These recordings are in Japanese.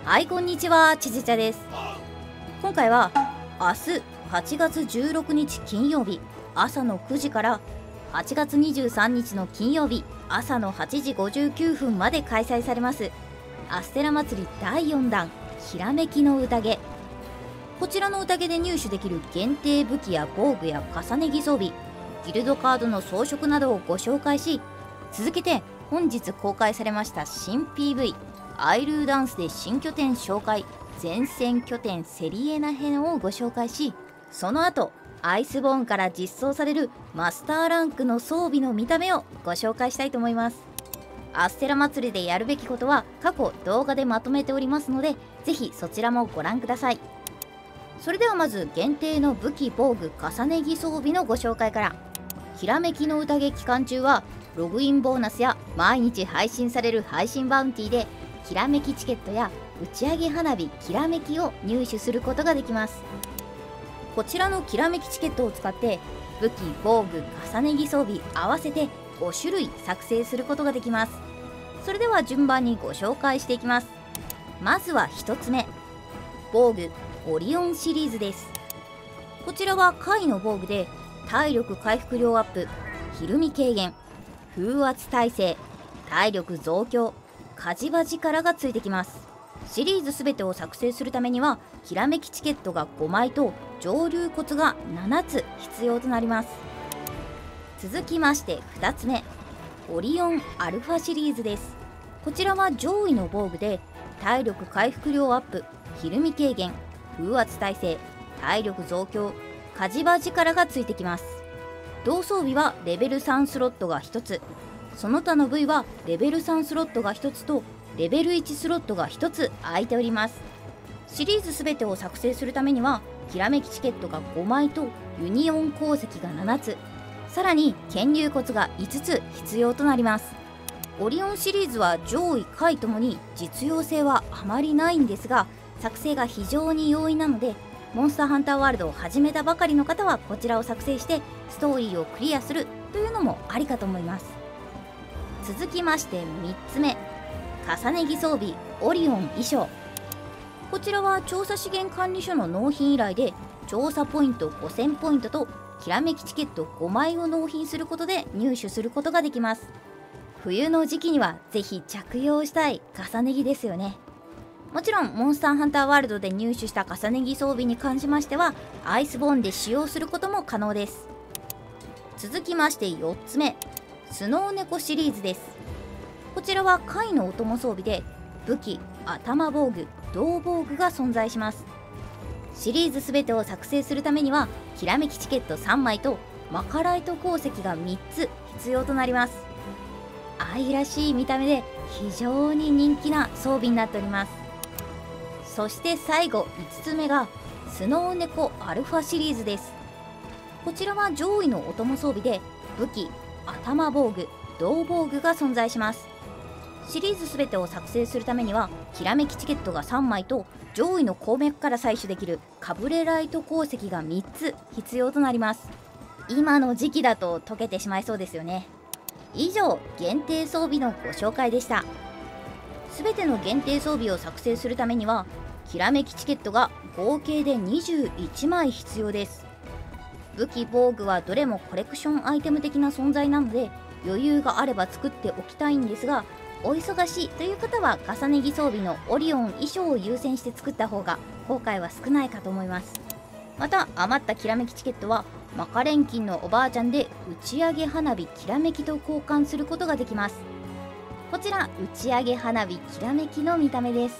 はい、こんにちは、ちちちゃです。今回は明日8月16日金曜日朝の9時から8月23日の金曜日朝の8時59分まで開催されますアステラ祭り第4弾ひらめきの宴。こちらの宴で入手できる限定武器や防具や重ね着装備、ギルドカードの装飾などをご紹介し、続けて本日公開されました新 PV アイルーダンスで新拠点紹介前線拠点セリエナ編をご紹介し、その後アイスボーンから実装されるマスターランクの装備の見た目をご紹介したいと思います。アステラ祭りでやるべきことは過去動画でまとめておりますので、ぜひそちらもご覧ください。それではまず限定の武器防具重ね着装備のご紹介から。ひらめきの宴期間中はログインボーナスや毎日配信される配信バウンティでひらめきチケットや打ち上げ花火きらめきを入手することができます。こちらのきらめきチケットを使って武器防具重ね着装備合わせて5種類作成することができます。それでは順番にご紹介していきます。まずは1つ目、防具オリオンシリーズです。こちらは貝の防具で体力回復量アップ、ひるみ軽減、風圧耐性、体力増強、火事場力がついてきます。シリーズ全てを作成するためにはきらめきチケットが5枚と上流骨が7つ必要となります。続きまして2つ目、オリオンアルファシリーズです。こちらは上位の防具で体力回復量アップ、ひるみ軽減、風圧耐性、体力増強、火事場力がついてきます。同装備はレベル3スロットが1つ、その他の部位はレベル3スロットが1つとレベル1スロットが1つ空いております。シリーズ全てを作成するためにはきらめきチケットが5枚とユニオン鉱石が7つ、さらに剣竜骨が5つ必要となります。オリオンシリーズは上位下位ともに実用性はあまりないんですが、作成が非常に容易なので、モンスターハンターワールドを始めたばかりの方はこちらを作成してストーリーをクリアするというのもありかと思います。続きまして3つ目、重ね着装備オリオン衣装。こちらは調査資源管理所の納品依頼で調査ポイント5000ポイントときらめきチケット5枚を納品することで入手することができます。冬の時期にはぜひ着用したい重ね着ですよね。もちろんモンスターハンターワールドで入手した重ね着装備に関しましてはアイスボーンで使用することも可能です。続きまして4つ目、スノーネコシリーズです。こちらは貝のお供装備で武器、頭防具、胴防具が存在します。シリーズ全てを作成するためにはきらめきチケット3枚とマカライト鉱石が3つ必要となります。愛らしい見た目で非常に人気な装備になっております。そして最後5つ目がスノーネコアルファシリーズです。こちらは上位のお供装備で武器、頭防具、胴防具が存在します。シリーズ全てを作成するためにはきらめきチケットが3枚と上位の鉱脈から採取できるカブレライト鉱石が3つ必要となります。今の時期だと溶けてしまいそうですよね。以上、限定装備のご紹介でした。全ての限定装備を作成するためにはきらめきチケットが合計で21枚必要です。武器防具はどれもコレクションアイテム的な存在なので余裕があれば作っておきたいんですが、お忙しいという方は重ね着装備のオリオン衣装を優先して作った方が後悔は少ないかと思います。また余ったきらめきチケットはマカレンキンのおばあちゃんで打ち上げ花火きらめきと交換することができます。こちら打ち上げ花火きらめきの見た目です。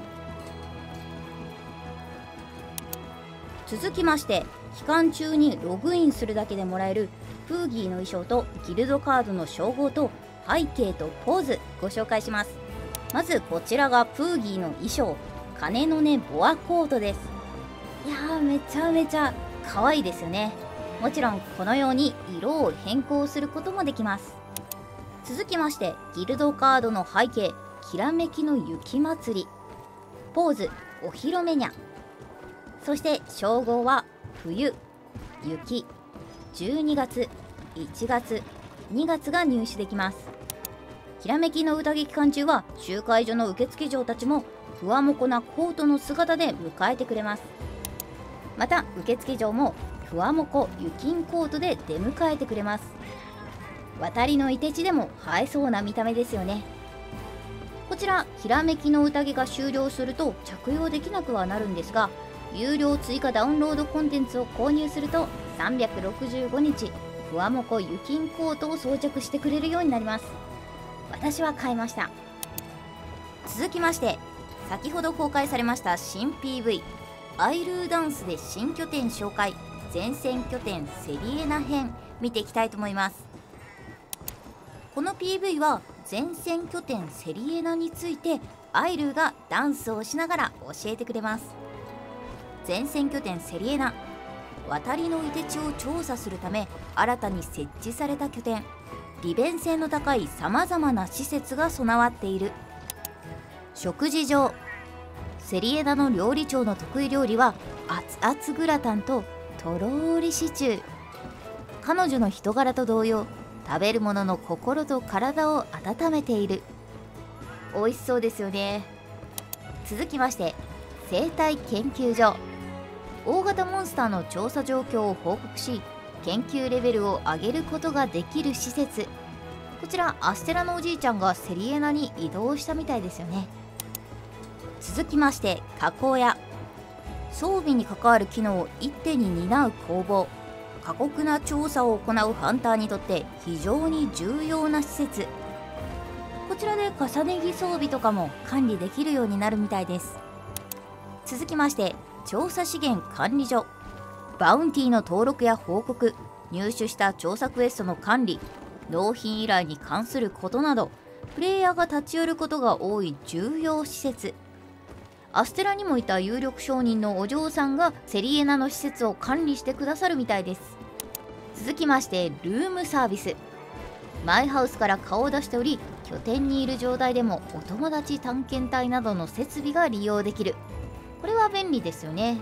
続きまして期間中にログインするだけでもらえるプーギーの衣装とギルドカードの称号と背景とポーズご紹介します。まずこちらがプーギーの衣装、鐘の音ボアコートです。いやー、めちゃめちゃ可愛いですよね。もちろんこのように色を変更することもできます。続きましてギルドカードの背景、きらめきの雪祭り、ポーズお披露目にゃ、そして称号は冬、雪、12月、1月、2月が入手できます。ひらめきの宴期間中は集会所の受付嬢たちもふわもこなコートの姿で迎えてくれます。また受付嬢もふわもこ雪んコートで出迎えてくれます。渡りのいて地でも映えそうな見た目ですよね。こちらひらめきの宴が終了すると着用できなくはなるんですが、有料追加ダウンロードコンテンツを購入すると365日ふわもこ雪んコートを装着してくれるようになります。私は買いました。続きまして、先ほど公開されました新 PV アイルーダンスで新拠点紹介前線拠点セリエナ編見ていきたいと思います。この PV は前線拠点セリエナについてアイルーがダンスをしながら教えてくれます。前線拠点セリエナ、渡りのいて地を調査するため新たに設置された拠点、利便性の高いさまざまな施設が備わっている。食事場、セリエナの料理長の得意料理は熱々グラタンととろーりシチュー。彼女の人柄と同様、食べるものの心と体を温めている。美味しそうですよね。続きまして、生態研究所、大型モンスターの調査状況を報告し研究レベルを上げることができる施設。こちらアステラのおじいちゃんがセリエナに移動したみたいですよね。続きまして、加工屋、装備に関わる機能を一手に担う工房。過酷な調査を行うハンターにとって非常に重要な施設。こちらで重ね着装備とかも管理できるようになるみたいです。続きまして、調査資源管理所、バウンティの登録や報告、入手した調査クエストの管理、納品依頼に関することなどプレイヤーが立ち寄ることが多い重要施設。アステラにもいた有力商人のお嬢さんがセリエナの施設を管理してくださるみたいです。続きまして、ルームサービス、マイハウスから顔を出しており拠点にいる状態でもお友達探検隊などの設備が利用できる。これは便利ですよね。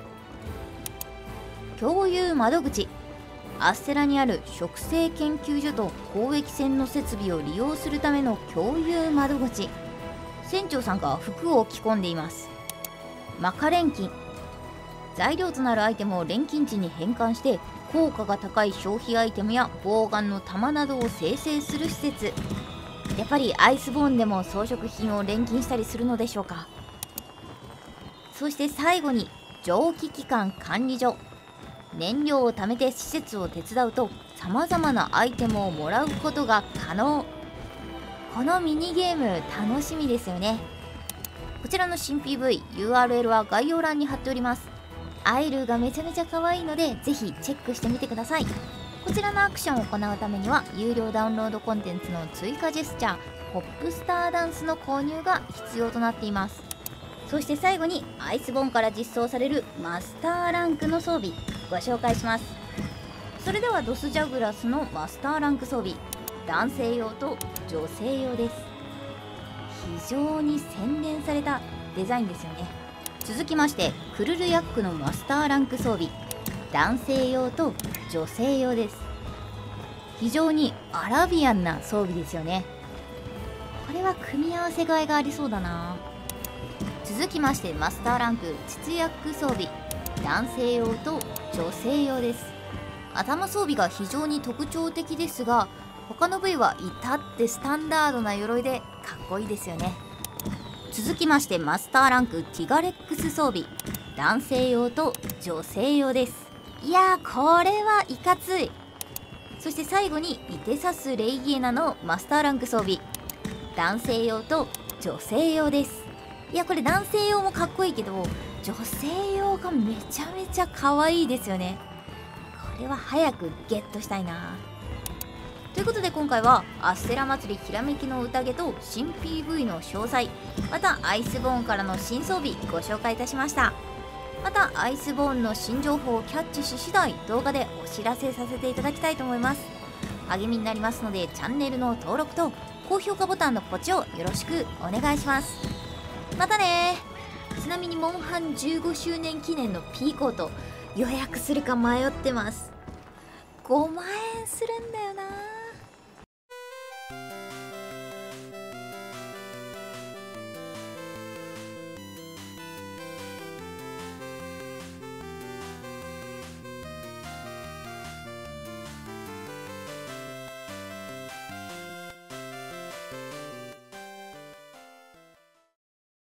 共有窓口、アステラにある植生研究所と交易船の設備を利用するための共有窓口。船長さんが服を着込んでいます。マカ錬金、材料となるアイテムを錬金値に変換して効果が高い消費アイテムやボウガンの弾などを生成する施設。やっぱりアイスボーンでも装飾品を錬金したりするのでしょうか。そして最後に蒸気機関管理所、燃料を貯めて施設を手伝うとさまざまなアイテムをもらうことが可能。このミニゲーム楽しみですよね。こちらの新 PV、URL は概要欄に貼っております。アイルーがめちゃめちゃ可愛いのでぜひチェックしてみてください。こちらのアクションを行うためには有料ダウンロードコンテンツの追加ジェスチャー、ポップスターダンスの購入が必要となっています。そして最後にアイスボーンから実装されるマスターランクの装備ご紹介します。それではドスジャグラスのマスターランク装備、男性用と女性用です。非常に洗練されたデザインですよね。続きましてクルルヤックのマスターランク装備、男性用と女性用です。非常にアラビアンな装備ですよね。これは組み合わせがいがありそうだな。続きましてマスターランク膣ヤック装備、男性用と女性用です。頭装備が非常に特徴的ですが他の部位は至ってスタンダードな鎧でかっこいいですよね。続きましてマスターランクティガレックス装備、男性用と女性用です。いやーこれはいかつい。そして最後にイテサス・レイギエナのマスターランク装備、男性用と女性用です。いやこれ男性用もかっこいいけど女性用がめちゃめちゃ可愛いですよね。これは早くゲットしたいな。ということで今回はアステラ祭りひらめきの宴と新 PV の詳細、またアイスボーンからの新装備ご紹介いたしました。またアイスボーンの新情報をキャッチし次第動画でお知らせさせていただきたいと思います。励みになりますのでチャンネルの登録と高評価ボタンのポチをよろしくお願いします。またね。ちなみにモンハン15周年記念の P コート予約するか迷ってます。5万円するんだよな。